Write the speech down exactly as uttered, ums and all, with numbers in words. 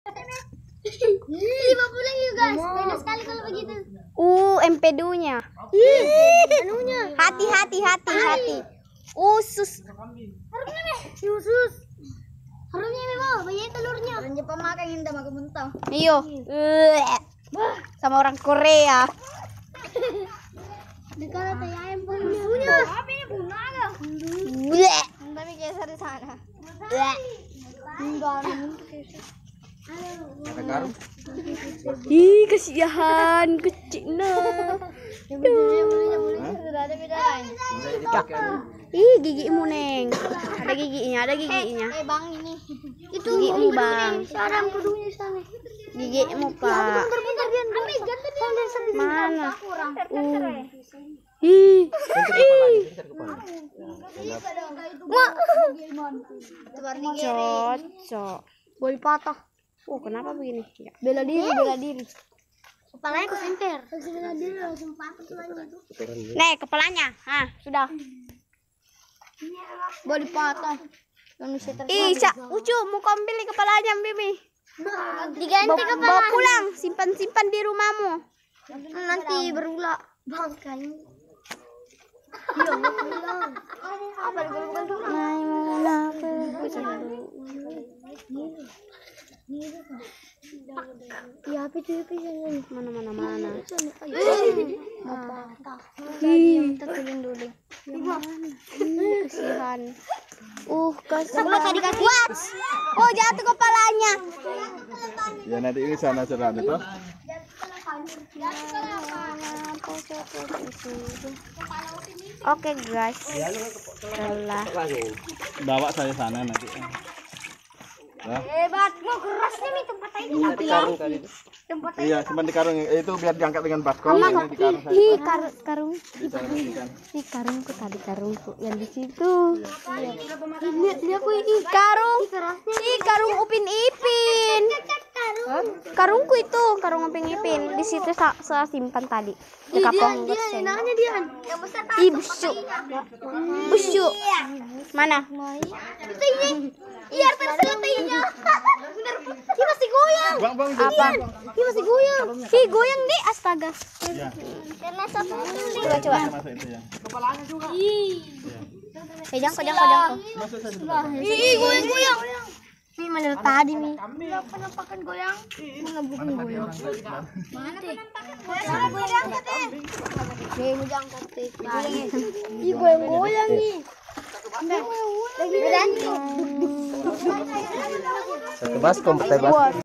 lima puluh yuk guys. Beda sekali kalau begitu. Uh, empedunya. Ih, anunya. Hati hati hati hati. Usus. Harumnya nih. Usus. Harumnya memang banyak telurnya. Orang Jepang makan yang udah makan mentah. Iyo. Sama orang Korea. Dikala teh ayam punya. Apa ini bunga enggak? Bleh. Tapi geser di sana. Bleh. Enggak. Ada garuk. Ih, kasihan kecilnya. Yang begini mulanya mulanya sudah ada beda lain. Bisa dipakai. Ih, gigimu, Neng. Ada giginya, ada giginya. Eh, Bang ini. Itu Gigimu, Bang. sekarang kudunya sana. Gigimu, Pak. Bentar-bentar dia. Ambil ganti dia. Mana? Kurang. Uh. Ih. Pincer kepala, pincer kepala. Cocok. Boleh patah. Oh, kenapa begini? Ya. Bela diri, bela diri. Kepalanya kesentir. Bela diri langsung patah tulangnya itu. Nih, kepalanya. Ah, sudah. Boleh patah. Yang bisa Ih, Cak, Ucu, mau ambil nih kepalanya, Bibi. diganti Bawa, kepala. bawa pulang, simpan-simpan di rumahmu. Nanti berulah. Bang kan. Iya, pulang. Apa digulung dulu? Ya, apa itu pisangnya? Mana mana mana. Ih, kita tuling dulu. Kasihan. Uh, kasihan. Sebelah tadi kaki. What? Oh, jatuh kepalanya. Ya nanti ini sana sana itu. Oke guys, setelah Bawa saya sana nanti. Nah, Hebat, mau kerasnya nih tempat ini. nanti karung tadi. Tempat Iya, simpan di karung. Eh, itu biar diangkat dengan baskom. Ini di karung saya. Ih, kar karung. Bisa masukan. Ih, karungku tadi karungku yang di situ. Lihat lihat aku ih karung. Ih, karung Upin Ipin. Karungku itu, karung Upin Ipin. Di situ sa- saya simpan tadi. Di kapong bersih. enaknya dia. Yang besar tak. Ih, busuk. Busuk. Mana? Itu ini. Iya, terserah tehnya. Bener. Dia masih goyang. Bang, bang, Apa? Dia masih goyang. Ih, goyang deh, astaga. Ya, Karena satu. Coba coba. masuk itu ya. Kejang, kejang, kejang. Masuk saya. Ih, goyang-goyang. Ini mana tadi nih? Penampakan goyang. Mana bukan goyang? Mana penampakan goyang? Goyang teh. Nih, mau diangkat teh. Ih, goyang-goyang nih. Lagi berani. Satu baskom, pakai baskom.